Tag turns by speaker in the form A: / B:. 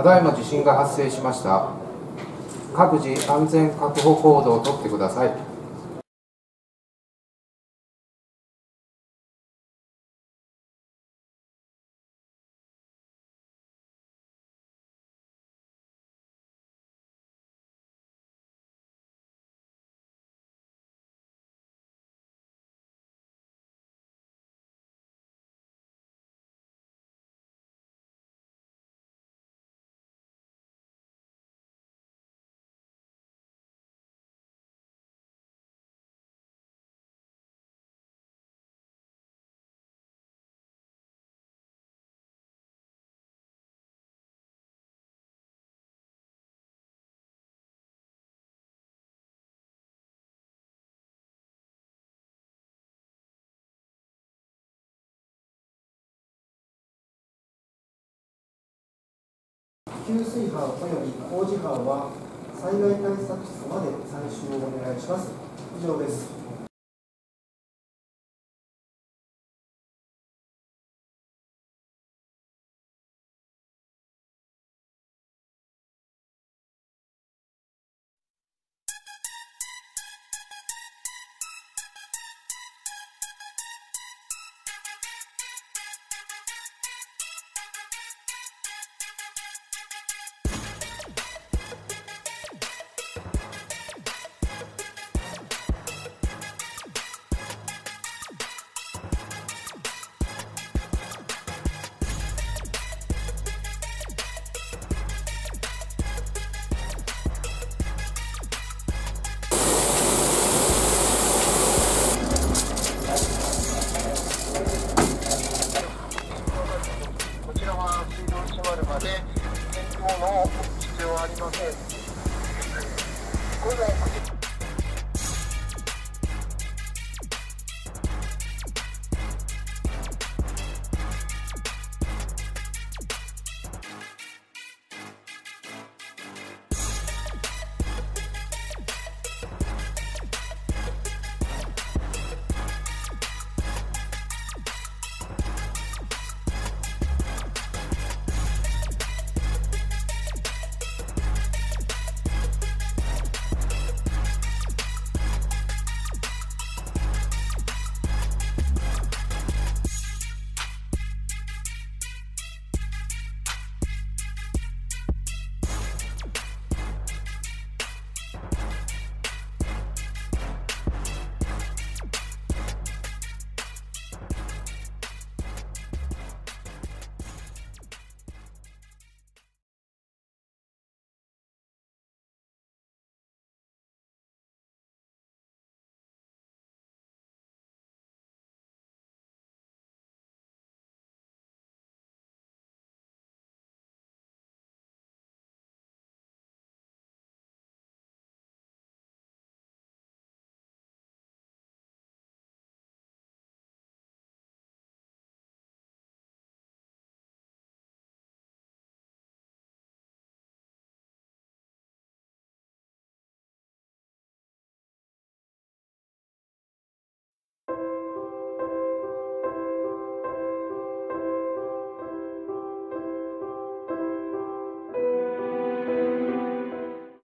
A: ただいま地震が発生しました。各自安全確保行動をとってください。
B: 給水班および工事班は災害対策室まで参集をお願いします。以上です。
C: こちらは水道閉まるまで変更の必要はありません。午前9時